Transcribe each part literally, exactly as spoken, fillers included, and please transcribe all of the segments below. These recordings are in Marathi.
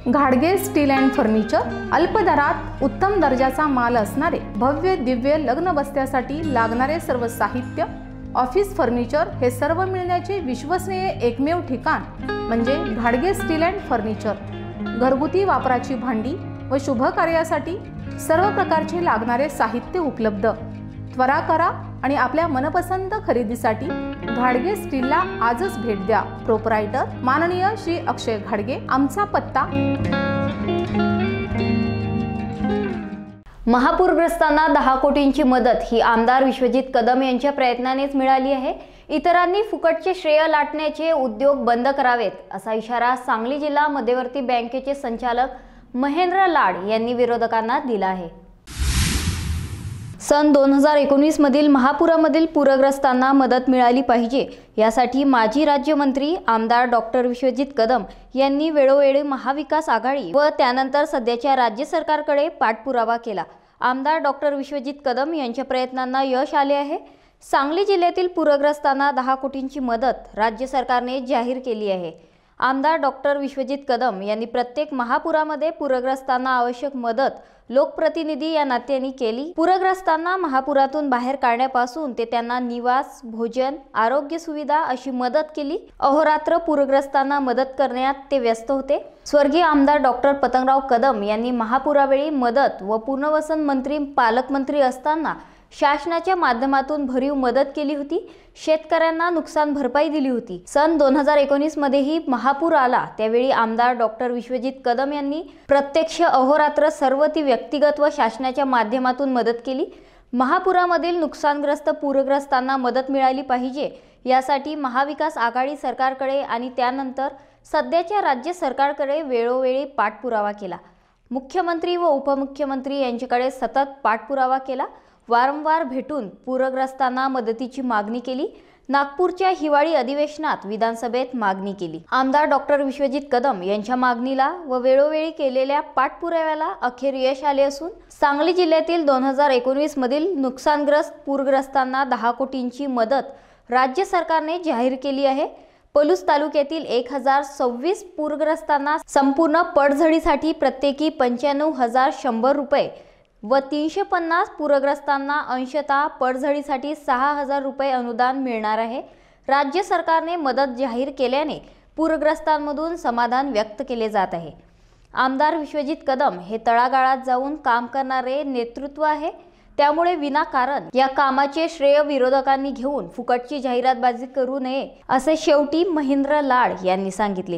घाडगे स्टील अँड फर्निचर अल्प दरात उत्तम दर्जाचा माल असणारे भव्य दिव्य लग्न बसत्यासाठी लागणारे सर्व साहित्य, ऑफिस फर्निचर हे सर्व मिळण्याचे विश्वसनीय एकमेव ठिकाण म्हणजे घाडगे स्टील अँड फर्निचर। घरगुती वापराची भांडी व शुभ कार्यासाठी सर्व प्रकारचे लागणारे साहित्य उपलब्ध। त्वरा करा आणि आपल्या मनपसंत खरेदीसाठी घाडगे स्टीलला आजच भेट द्या। प्रोप्रायटर माननीय श्री अक्षय घाडगे। आमचा पत्ता महापूरग्रस्तांना दहा कोटींची मदत ही आमदार विश्वजित कदम यांच्या प्रयत्नानेच मिळाली आहे। इतरांनी फुकटचे श्रेय लाटण्याचे उद्योग बंद करावेत असा इशारा सांगली जिल्हा मध्यवर्ती बँकेचे संचालक महेंद्र लाड यांनी विरोधकांना दिला आहे। सन दोन हजार एकोणीस मधील महापुरामधील पूरग्रस्तांना मदत मिळाली पाहिजे यासाठी माजी राज्यमंत्री आमदार डॉक्टर विश्वजित कदम यांनी वेळोवेळी महाविकास आघाडी व त्यानंतर सध्याच्या राज्य सरकारकडे पाठपुरावा केला। आमदार डॉक्टर विश्वजित कदम यांच्या प्रयत्नांना यश आले आहे। सांगली जिल्ह्यातील पूरग्रस्तांना दहा कोटींची मदत राज्य सरकारने जाहीर केली आहे। आमदार डॉक्टर विश्वजित कदम यांनी प्रत्येक महापुरामध्ये पूरग्रस्तांना आवश्यक मदत लोकप्रतिनिधी या नात्याने केली। पूरग्रस्तांना महापुरातून बाहेर काढण्यापासून ते त्यांना निवास, भोजन, आरोग्य सुविधा अशी मदत केली। अहोरात्र पूरग्रस्तांना मदत करण्यात ते व्यस्त होते। स्वर्गीय आमदार डॉक्टर पतंगराव कदम यांनी महापुरावेळी मदत व पुनर्वसन मंत्री पालकमंत्री असताना शासनाच्या माध्यमातून भरीव मदत केली होती। शेतकऱ्यांना नुकसान भरपाई दिली होती। सन दोन हजार एकोणीस मध्येही महापूर आला त्यावेळी आमदार डॉक्टर विश्वजित कदम यांनी प्रत्यक्ष अहोरात्र सर्व ती व्यक्तिगत व शासनाच्या माध्यमातून मदत केली। महापुरामधील नुकसानग्रस्त पूरग्रस्तांना मदत मिळाली पाहिजे यासाठी महाविकास आघाडी सरकारकडे आणि त्यानंतर सध्याच्या राज्य सरकारकडे वेळोवेळी पाठपुरावा केला। मुख्यमंत्री व उपमुख्यमंत्री यांच्याकडे सतत पाठपुरावा केला। वारंवार भेटून पूरग्रस्तांना मदतीची मागणी केली। नागपूरच्या हिवाळी अधिवेशनात विधानसभेत मागणी केली। आमदार डॉक्टर विश्वजित कदम यांच्या मागणीला व वेळोवेळी केलेल्या पाठपुराव्याला अखेर यश आले असून सांगली जिल्ह्यातील दोन हजार एकोणीस मधील नुकसानग्रस्त पूरग्रस्तांना दहा कोटींची मदत राज्य सरकारने जाहीर केली आहे। पलूस तालुक्यातील एक हजार सव्वीस पूरग्रस्तांना संपूर्ण पडझडीसाठी प्रत्येकी पंच्याण्णव हजार शंभर रुपये व तीनशे पन्नास पूरग्रस्तांना अंशतः पडझडीसाठी सहा हजार रुपये अनुदान मिळणार आहे। राज्य सरकारने मदत जाहीर केल्याने पूरग्रस्तांमधून समाधान व्यक्त केले जात आहे। आमदार विश्वजित कदम हे तळागाळात जाऊन काम करणारे नेतृत्व आहे, त्यामुळे विनाकारण या कामाचे श्रेय विरोधकांनी घेऊन फुकटची जाहिरातबाजी करू नये असे शेवटी महेंद्र लाड यांनी सांगितले।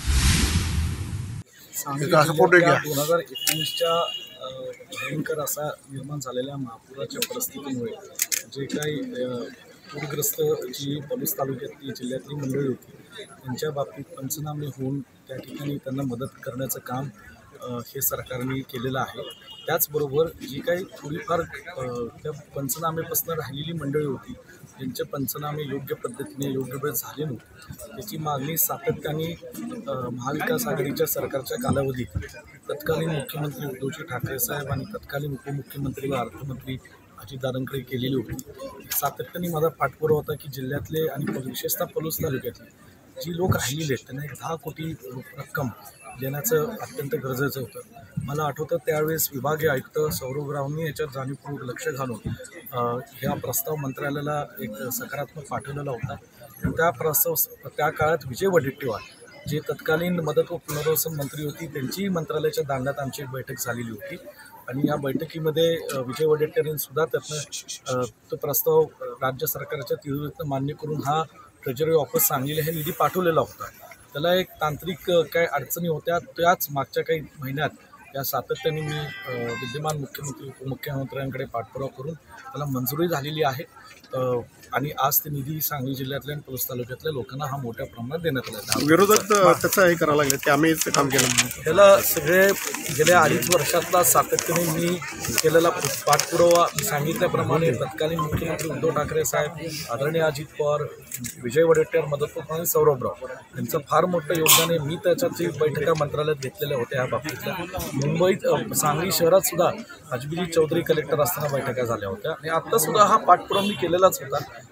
दोन हजार एकोणीसच्या भयंकर असा निर्माण झालेल्या महापुराच्या परिस्थितीमुळे जे काही पूरग्रस्त जी पलूस तालुक्यातली जिल्ह्यातली मंडळी होती त्यांच्या बाबतीत पंचनामे होऊन त्या ठिकाणी त्यांना मदत करण्याचं काम हे सरकारने केलेलं आहे। त्याचबरोबर जी काही थोडीफार त्या पंचनामेपासून राहिलेली मंडळी होती त्यांचे पंचनामे योग्य पद्धतीने योग्य वेळ झाले नव्हते त्याची मागणी सातत्याने महाविकास आघाडीच्या सरकारच्या कालावधीत तत्कालीन मुख्यमंत्री उद्धवजी ठाकरे साहेब आणि तत्कालीन उपमुख्यमंत्री व अर्थमंत्री अजितदादांकडे केलेली होती। सातत्याने माझा पाठपुरावा होता की जिल्ह्यातले आणि विशेषतः पलूस तालुक्यातले जी लोक राहिलेले आहेत त्यांना एक दहा कोटी रक्कम देण्याचं अत्यंत गरजेचं होतं। मला आठवतं त्यावेळेस विभागीय आयुक्त सौरभरावनी याच्यात जाणीवपूर्वक लक्ष घालून ह्या प्रस्ताव मंत्रालयाला एक सकारात्मक पाठवलेला होता। त्या प्रस्ताव त्या काळात विजय वडेट्टीवार जे तत्कालीन मदत व पुनर्वसन मंत्री होती त्यांची मंत्रालयाच्या दालनात आमची एक बैठक झालेली होती आणि या बैठकीमध्ये विजय वडेट्टीवारांनी सुद्धा त्यातनं तो प्रस्ताव राज्य सरकारच्या तीव्रतेनं मान्य करून हा ट्रेजरी ऑफिस सांगलीला हे निधी पाठवलेला होता। त्याला एक तांत्रिक काही अडचणी होत्या, त्याच मागच्या काही महिन्यात या सातत्याने मी विद्यमान मुख्यमंत्री उपमुख्यमंत्र्यांकडे पाठपुरावा करून त्याला मंजुरी झालेली आहे आणि आज ते निधी सांगली जिल्ह्यातल्या आणि पलूस तालुक्यातल्या लोकांना हा मोठ्या प्रमाणात देण्यात आला। विरोधक त्याचं हे करायला लागले ते आम्ही काम केलं त्याला सगळे गेल्या अडीच वर्षातला सातत्याने मी केलेला पाठपुरावा सांगितल्याप्रमाणे तत्कालीन मुख्यमंत्री उद्धव ठाकरे साहेब, आदरणीय अजित पवार, विजय वडेट्टीवार, मदत आणि सौरभराव यांचं फार मोठं योगदान आहे। मी त्याच्याची बैठका मंत्रालयात घेतलेल्या होत्या। ह्या बाबतीतल्या मुंबईत सांगली शहरात सुद्धा अजबिजी चौधरी कलेक्टर असताना बैठका झाल्या होत्या आणि आता सुद्धा हा पाठपुरावा मी केलेलाच होता।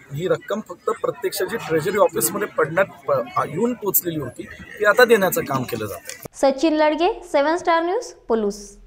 ही रक्कम फक्त प्रत्यक्ष जी ट्रेजरी ऑफिसमध्ये पडण्यात प- येऊन पोचलेली होती ती आता देण्याचं काम केलं जातं. Sachin Ladge, seven star news, Palus.